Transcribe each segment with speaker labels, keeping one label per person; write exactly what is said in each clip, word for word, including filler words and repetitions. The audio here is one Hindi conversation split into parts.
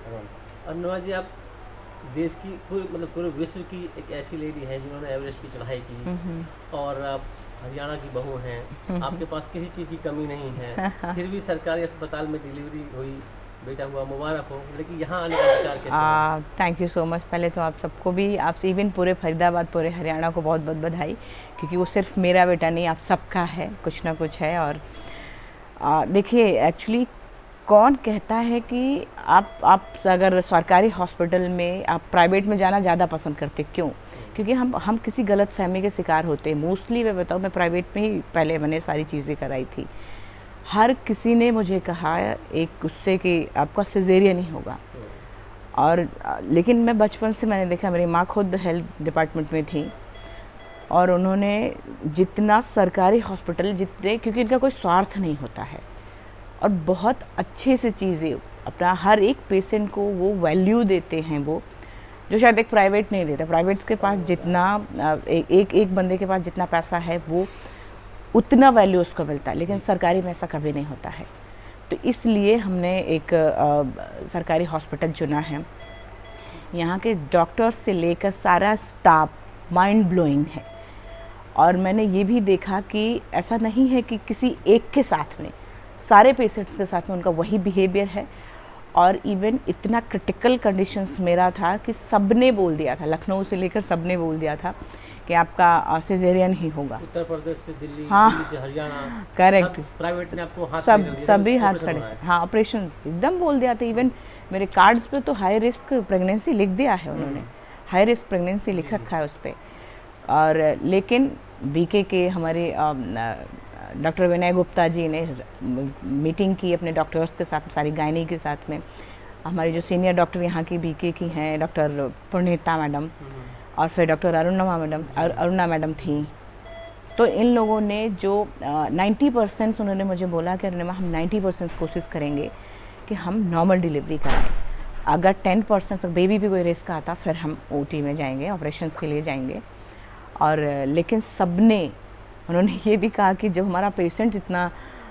Speaker 1: अनुराग जी, आप देश की पूरे मतलब पूरे विश्व की एक ऐसी लेडी हैं जिन्होंने एवरेस्ट की चढ़ाई की, और आप हरियाणा की बहू हैं, आपके पास किसी चीज़ की कमी नहीं है, फिर भी सरकारी अस्पताल में डिलीवरी हुई, बेटा हुआ, मुबारक हो, लेकिन यहाँ आने का विचार कैसे हुआ?
Speaker 2: Thank you so much. पहले तो आप सबको भी, आप इवन पूरे फरीदाबाद, पूरे हरियाणा को बहुत बहुत बधाई, क्योंकि वो सिर्फ मेरा बेटा नहीं, आप सबका है, कुछ ना कुछ है। और देखिए, एक्चुअली कौन कहता है कि आप आप अगर सरकारी हॉस्पिटल में, आप प्राइवेट में जाना ज़्यादा पसंद करते, क्यों? क्योंकि हम हम किसी गलत फहमी के शिकार होते हैं। मोस्टली मैं बताऊँ, मैं प्राइवेट में ही पहले मैंने सारी चीज़ें कराई थी। हर किसी ने मुझे कहा एक उससे कि आपका सिजेरियन ही होगा, और लेकिन मैं बचपन से मैंने देखा, मेरी माँ खुद हेल्थ डिपार्टमेंट में थी, और उन्होंने जितना सरकारी हॉस्पिटल जितने, क्योंकि इनका कोई स्वार्थ नहीं होता है, और बहुत अच्छे से चीज़ें अपना हर एक पेशेंट को वो वैल्यू देते हैं, वो जो शायद एक प्राइवेट नहीं देता। प्राइवेट के पास जितना एक एक, एक बंदे के पास जितना पैसा है वो उतना वैल्यू उसको मिलता है, लेकिन सरकारी में ऐसा कभी नहीं होता है। तो इसलिए हमने एक आ, सरकारी हॉस्पिटल चुना है। यहाँ के डॉक्टर्स से लेकर सारा स्टाफ माइंड ब्लोइंग है, और मैंने ये भी देखा कि ऐसा नहीं है कि किसी एक के साथ में, सारे पेशेंट्स के साथ में उनका वही बिहेवियर है। और इवन इतना क्रिटिकल कंडीशंस मेरा था कि सबने बोल दिया था, लखनऊ से लेकर सबने बोल दिया था कि आपका सिजेरियन ही होगा।
Speaker 1: उत्तर प्रदेश से दिल्ली,
Speaker 2: हाँ,
Speaker 1: दिल्ली से हरियाणा,
Speaker 2: करेक्ट,
Speaker 1: प्राइवेट ने आपको हाथ
Speaker 2: सब सभी हाथ खड़े, हाँ, ऑपरेशन एकदम बोल दिया था। इवन मेरे कार्ड्स पे तो हाई रिस्क प्रेगनेंसी लिख दिया है उन्होंने, हाई रिस्क प्रेगनेंसी लिख रखा है उस पर। और लेकिन बीके के हमारे डॉक्टर विनय गुप्ता जी ने मीटिंग की अपने डॉक्टर्स के साथ, सारी गायनी के साथ में। हमारी जो सीनियर डॉक्टर यहाँ की बीके की हैं, डॉक्टर पुनीता मैडम, और फिर doctor Aruna madam Aruna madam थी। तो इन लोगों ने जो नाइन्टी परसेंट उन्होंने मुझे बोला कि अरुणिमा, हम नाइन्टी परसेंट कोशिश करेंगे कि हम नॉर्मल डिलीवरी कराएं। अगर टेन परसेंट बेबी भी कोई रिस्क आता, फिर हम ओटी में जाएंगे, ऑपरेशंस के लिए जाएंगे। और लेकिन सबने उन्होंने ये भी कहा कि जब हमारा पेशेंट इतना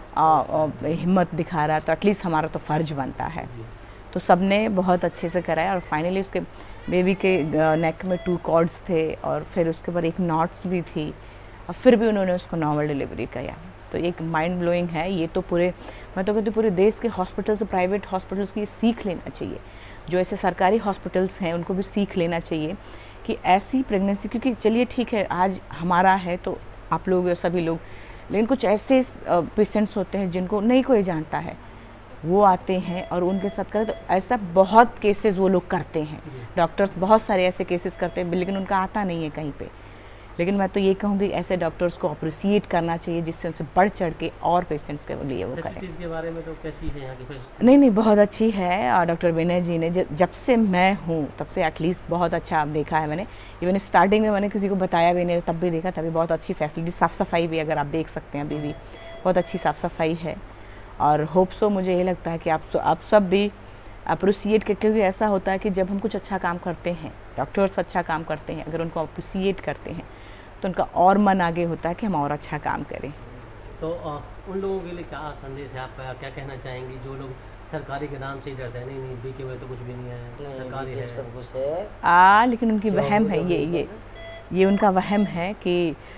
Speaker 2: हिम्मत दिखा रहा है, तो एटलीस्ट हमारा तो फ़र्ज बनता है। तो सबने बहुत अच्छे से कराया, और फाइनली उसके बेबी के नेक में टू कॉर्ड्स थे, और फिर उसके बाद एक नॉट्स भी थी, और फिर भी उन्होंने उसको नॉर्मल डिलीवरी किया। तो एक माइंड ब्लोइंग है ये। तो पूरे, मैं तो कहती हूँ पूरे देश के हॉस्पिटल्स, प्राइवेट हॉस्पिटल्स की सीख लेना चाहिए। जो ऐसे सरकारी हॉस्पिटल्स हैं उनको भी सीख लेना चाहिए कि ऐसी प्रेगनेंसी, क्योंकि चलिए ठीक है आज हमारा है तो आप लोग सभी लोग, लेकिन कुछ ऐसे पेशेंट्स होते हैं जिनको नहीं कोई जानता है, वो आते हैं और उनके साथ करें। तो ऐसा बहुत केसेस वो लोग करते हैं, डॉक्टर्स बहुत सारे ऐसे केसेस करते हैं, लेकिन उनका आता नहीं है कहीं पे। लेकिन मैं तो ये कहूँगी ऐसे डॉक्टर्स को अप्रिसिएट करना चाहिए, जिससे उनसे बढ़ चढ़ के और पेशेंट्स के लिए वो करें।
Speaker 1: के बारे में तो कैसी है यहाँ की?
Speaker 2: नहीं नहीं, बहुत अच्छी है। और डॉक्टर विनय जी ने जब से मैं हूँ तब से एटलीस्ट बहुत अच्छा देखा है मैंने। इवन स्टार्टिंग में मैंने किसी को बताया भी नहीं, तब भी देखा, तभी बहुत अच्छी फैसिलिटी, साफ़ सफाई भी अगर आप देख सकते हैं अभी भी बहुत अच्छी साफ़ सफाई है। और होप सो, मुझे ये लगता है कि आप तो आप सब भी अप्रिसिएट करके, क्योंकि ऐसा होता है कि जब हम कुछ अच्छा काम करते हैं, डॉक्टर्स अच्छा काम करते हैं, अगर उनको अप्रिसिएट करते हैं तो उनका और मन आगे होता है कि हम और अच्छा काम करें।
Speaker 1: तो आ, उन लोगों के लिए क्या संदेश है आपका, क्या कहना चाहेंगी जो लोग सरकारी के नाम से ही डरते हैं? नहीं नहीं, बीके में तो कुछ भी नहीं है, सरकारी है, सब कुछ है।
Speaker 2: आ लेकिन उनकी वहम है, ये ये ये उनका वहम है कि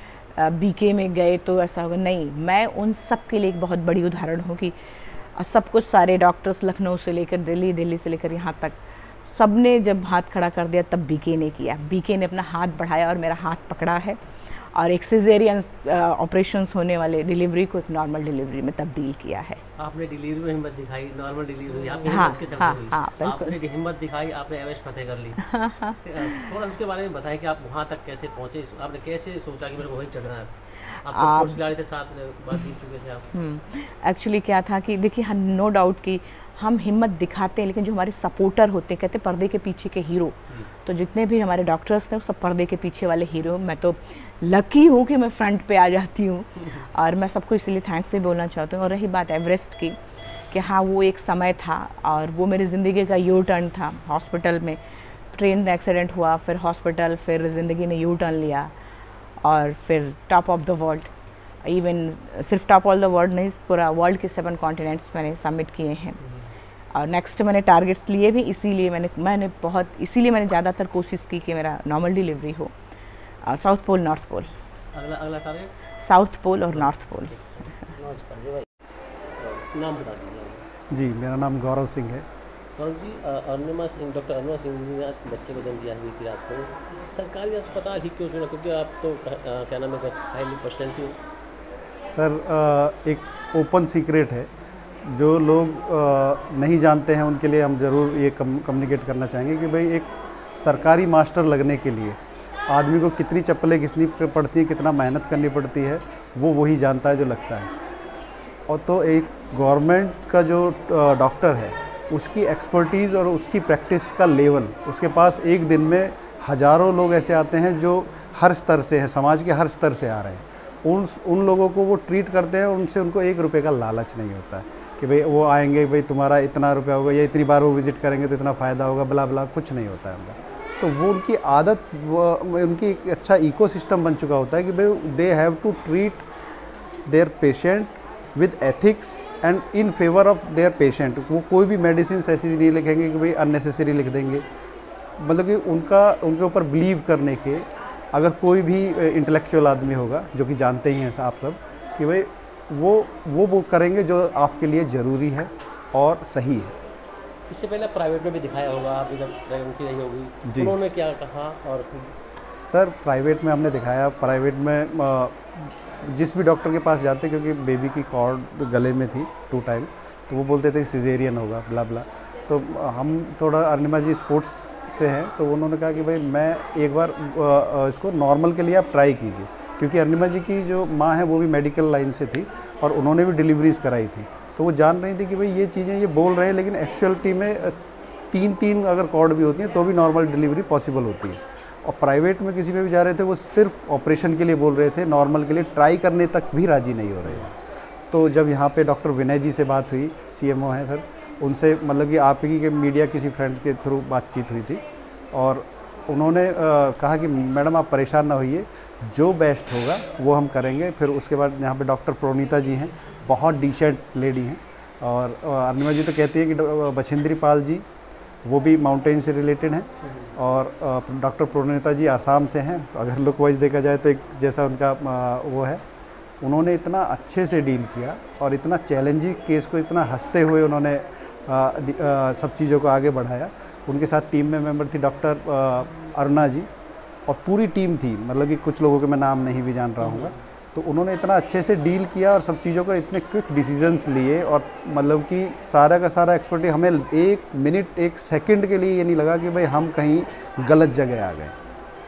Speaker 2: बीके में गए तो ऐसा होगा। नहीं, मैं उन सब के लिए एक बहुत बड़ी उदाहरण हूँ कि सब कुछ, सारे डॉक्टर्स लखनऊ से लेकर दिल्ली, दिल्ली से लेकर यहाँ तक, सब ने जब हाथ खड़ा कर दिया तब बीके ने किया। बीके ने अपना हाथ बढ़ाया और मेरा हाथ पकड़ा है, और एक सिजेरियन ऑपरेशंस होने वाले डिलीवरी को एक नॉर्मल डिलीवरी में तब्दील किया है।
Speaker 1: आपने डिलीवरी में हिम्मत दिखाई, नॉर्मल डिलीवरी आपकी
Speaker 2: हाँ,
Speaker 1: हिम्मत के चलते
Speaker 2: हाँ,
Speaker 1: हुई।
Speaker 2: हाँ,
Speaker 1: आपने हिम्मत दिखाई, आपने एवरेस्ट फतेह कर ली। थोड़ा उसके बारे में बताएं कि आप वहाँ तक कैसे पहुँचे, आपने कैसे सोचा कि मेरे को वहीं चढ़ना है? आप स्पोर्ट्स खिलाड़ी थे, साथ में बात जीत चुके थे आप।
Speaker 2: एक्चुअली क्या था कि देखिए, नो डाउट कि हम हिम्मत दिखाते हैं, लेकिन जो हमारे सपोर्टर होते हैं, कहते पर्दे के पीछे के हीरो, तो जितने भी हमारे डॉक्टर्स थे सब पर्दे के पीछे वाले हीरो। मैं तो लकी हूँ कि मैं फ्रंट पे आ जाती हूँ, और मैं सबको इसलिए थैंक्स भी बोलना चाहती हूँ। और रही बात एवरेस्ट की, कि हाँ वो एक समय था और वो मेरी ज़िंदगी का यू टर्न था। हॉस्पिटल में ट्रेन एक्सीडेंट हुआ, फिर हॉस्पिटल, फिर ज़िंदगी ने यू टर्न लिया, और फिर top of the world, even सिर्फ टॉप ऑफ द वर्ल्ड नहीं, पूरा वर्ल्ड के सेवन कॉन्टिनेंट्स मैंने सबमिट किए हैं। और नेक्स्ट मैंने टारगेट्स लिए भी, इसीलिए मैंने मैंने बहुत इसीलिए मैंने ज़्यादातर कोशिश की कि मेरा नॉर्मल डिलीवरी हो। South pole, north pole.
Speaker 1: अगला अगला टारगेट
Speaker 2: साउथ पोल और नॉर्थ पोल।
Speaker 1: नमस्कार जी भाई, नाम बता दीजिए।
Speaker 3: जी, मेरा नाम गौरव सिंह है।
Speaker 1: गौरव जी, अरुणिमा सिंह, डॉक्टर अरुणिमा सिंह जी ने बच्चे को जन्म दिया हुई थी आपको, सरकारी अस्पताल ही क्यों चुना? क्योंकि आप तो क्या नाम है, हाईली पर्सनैलिटी हो।
Speaker 3: सर, एक ओपन सीक्रेट है, जो लोग नहीं जानते हैं उनके लिए हम ज़रूर ये कम्युनिकेट करना चाहेंगे कि भाई एक सरकारी मास्टर लगने के लिए आदमी को कितनी चप्पलें घिसनी पड़ती हैं, कितना मेहनत करनी पड़ती है, वो वही जानता है जो लगता है। और तो एक गवर्नमेंट का जो डॉक्टर है, उसकी एक्सपर्टीज़ और उसकी प्रैक्टिस का लेवल, उसके पास एक दिन में हज़ारों लोग ऐसे आते हैं जो हर स्तर से हैं, समाज के हर स्तर से आ रहे हैं। उन उन लोगों को वो ट्रीट करते हैं, उनसे उनको एक रुपये का लालच नहीं होता है कि भाई वो आएंगे, भाई तुम्हारा इतना रुपया होगा या इतनी बार वो विज़िट करेंगे तो इतना फ़ायदा होगा, बला बला, कुछ नहीं होता है उनका। तो वो उनकी आदत, वो उनकी एक अच्छा इकोसिस्टम बन चुका होता है कि भाई they have to treat their patient with ethics and in favour of their patient. वो कोई भी मेडिसिन ऐसी नहीं लिखेंगे कि भाई अननेसेसरी लिख देंगे, मतलब कि उनका उनके ऊपर बिलीव करने के, अगर कोई भी इंटेलेक्चुअल आदमी होगा जो कि जानते ही हैं आप सब कि भाई वो वो वो करेंगे जो आपके लिए ज़रूरी है और सही है।
Speaker 1: इससे पहले प्राइवेट में भी दिखाया होगा, आप जब प्रेगनेंसी रही होगी जी, उन्होंने क्या कहा? और
Speaker 3: सर, प्राइवेट में हमने दिखाया, प्राइवेट में जिस भी डॉक्टर के पास जाते, क्योंकि बेबी की कॉर्ड गले में थी टू टाइम, तो वो बोलते थे कि सिजेरियन होगा, ब्ला ब्ला। तो हम थोड़ा, अरुणिमा जी स्पोर्ट्स से हैं, तो उन्होंने कहा कि भाई मैं एक बार इसको नॉर्मल के लिए आप ट्राई कीजिए, क्योंकि अरुणिमा जी की जो माँ है वो भी मेडिकल लाइन से थी और उन्होंने भी डिलीवरीज कराई थी। तो वो जान रही थी कि भाई ये चीज़ें ये बोल रहे हैं, लेकिन एक्चुअलिटी में तीन तीन अगर कॉर्ड भी होती हैं तो भी नॉर्मल डिलीवरी पॉसिबल होती है। और प्राइवेट में किसी में भी जा रहे थे, वो सिर्फ ऑपरेशन के लिए बोल रहे थे, नॉर्मल के लिए ट्राई करने तक भी राज़ी नहीं हो रहे हैं। तो जब यहाँ पे डॉक्टर विनय जी से बात हुई, सीएमओ हैं सर, उनसे मतलब कि आप ही के मीडिया किसी फ्रेंड के थ्रू बातचीत हुई थी, और उन्होंने आ, कहा कि मैडम आप परेशान ना होइए, जो बेस्ट होगा वो हम करेंगे। फिर उसके बाद यहाँ पे डॉक्टर प्रोनीता जी हैं, बहुत डिसेंट लेडी हैं, और अरुणिमा जी तो कहती हैं कि बछिंद्री पाल जी वो भी माउंटेन से रिलेटेड हैं, और डॉक्टर प्रोनीता जी आसाम से हैं। अगर लुक वाइज देखा जाए तो एक जैसा उनका आ, वो है। उन्होंने इतना अच्छे से डील किया और इतना चैलेंजिंग केस को इतना हंसते हुए उन्होंने आ, आ, सब चीज़ों को आगे बढ़ाया। उनके साथ टीम में मेंबर थी डॉक्टर अरुणा जी, और पूरी टीम थी, मतलब कि कुछ लोगों के मैं नाम नहीं भी जान रहा हूँगा। तो उन्होंने इतना अच्छे से डील किया और सब चीज़ों को इतने क्विक डिसीजंस लिए, और मतलब कि सारा का सारा एक्सपर्टी, हमें एक मिनट एक सेकंड के लिए ये नहीं लगा कि भाई हम कहीं गलत जगह आ गए।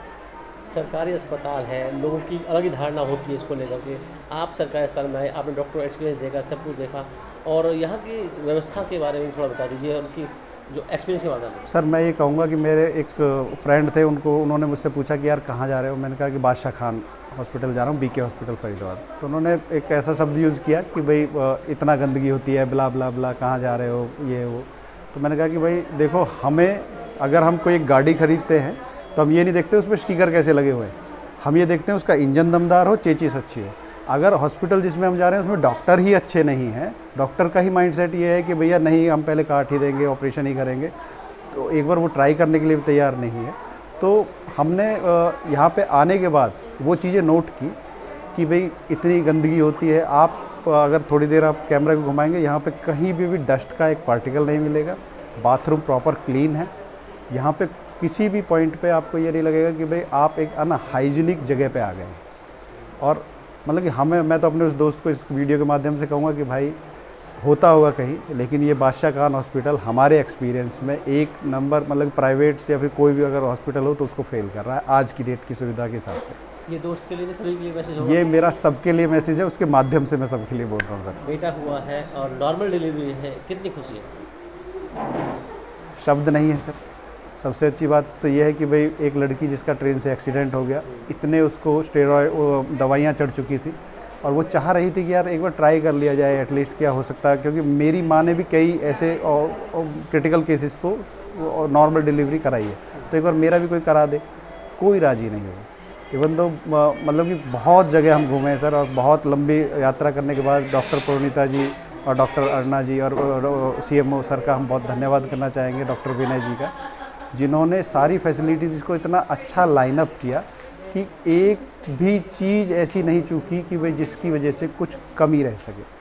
Speaker 1: सरकारी अस्पताल है, लोगों की अलग ही धारणा होती है इसको लेकर के। आप सरकारी अस्पताल में आए, आपने डॉक्टर एक्सपीरियंस देखा, सब कुछ देखा, और यहाँ की व्यवस्था के बारे में थोड़ा बता दीजिए, उनकी जो एक्सपीरियंस के बारे में।
Speaker 3: सर, मैं ये कहूँगा कि मेरे एक फ्रेंड थे, उनको उन्होंने मुझसे पूछा कि यार कहाँ जा रहे हो? मैंने कहा कि बादशाह खान हॉस्पिटल जा रहा हूँ, बीके हॉस्पिटल फरीदाबाद। तो उन्होंने एक ऐसा शब्द यूज़ किया कि भाई इतना गंदगी होती है, ब्ला ब्ला ब्ला, कहाँ जा रहे हो, ये वो। तो मैंने कहा कि भाई देखो, हमें अगर हम कोई एक गाड़ी खरीदते हैं तो हम ये नहीं देखते उस पर स्टिकर कैसे लगे हुए हैं, हम ये देखते हैं उसका इंजन दमदार हो, चेचिस अच्छी हो। अगर हॉस्पिटल जिसमें हम जा रहे हैं उसमें डॉक्टर ही अच्छे नहीं हैं, डॉक्टर का ही माइंडसेट ये है कि भैया नहीं, हम पहले काट ही देंगे, ऑपरेशन ही करेंगे, तो एक बार वो ट्राई करने के लिए भी तैयार नहीं है। तो हमने यहाँ पे आने के बाद वो चीज़ें नोट की कि भाई इतनी गंदगी होती है। आप अगर थोड़ी देर आप कैमरा को घुमाएंगे, यहाँ पे कहीं भी भी डस्ट का एक पार्टिकल नहीं मिलेगा। बाथरूम प्रॉपर क्लीन है, यहाँ पे किसी भी पॉइंट पे आपको ये नहीं लगेगा कि भाई आप एक अनहाइजीनिक जगह पे आ गए। और मतलब कि हमें, मैं तो अपने उस दोस्त को इस वीडियो के माध्यम से कहूँगा कि भाई होता होगा कहीं, लेकिन ये बादशाह खान हॉस्पिटल हमारे एक्सपीरियंस में एक नंबर, मतलब प्राइवेट से या फिर कोई भी अगर हॉस्पिटल हो तो उसको फेल कर रहा है आज की डेट की सुविधा के हिसाब से।
Speaker 1: ये दोस्त के लिए, सभी के लिए मैसेज होगा?
Speaker 3: ये मेरा सबके लिए मैसेज है, उसके माध्यम से मैं सबके लिए बोल रहा हूँ सर।
Speaker 1: बेटा हुआ है और नॉर्मल डिलीवरी है, कितनी खुशी है,
Speaker 3: शब्द नहीं है सर। सबसे अच्छी बात तो ये है कि भाई एक लड़की जिसका ट्रेन से एक्सीडेंट हो गया, इतने उसको स्टेरॉइड दवाइयाँ चढ़ चुकी थी, और वो चाह रही थी कि यार एक बार ट्राई कर लिया जाए, एटलीस्ट क्या हो सकता है, क्योंकि मेरी माँ ने भी कई ऐसे क्रिटिकल केसेस को नॉर्मल डिलीवरी कराई है, तो एक बार मेरा भी कोई करा दे। कोई राजी नहीं हुआ। इवन तो मतलब कि बहुत जगह हम घूमे सर, और बहुत लंबी यात्रा करने के बाद डॉक्टर प्रोनीता जी और डॉक्टर अरुणा जी और सीएमओ सर का हम बहुत धन्यवाद करना चाहेंगे, डॉक्टर विनय जी का, जिन्होंने सारी फैसिलिटीज़ को इतना अच्छा लाइनअप किया कि एक भी चीज़ ऐसी नहीं चूकी कि भाई जिसकी वजह से कुछ कमी रह सके।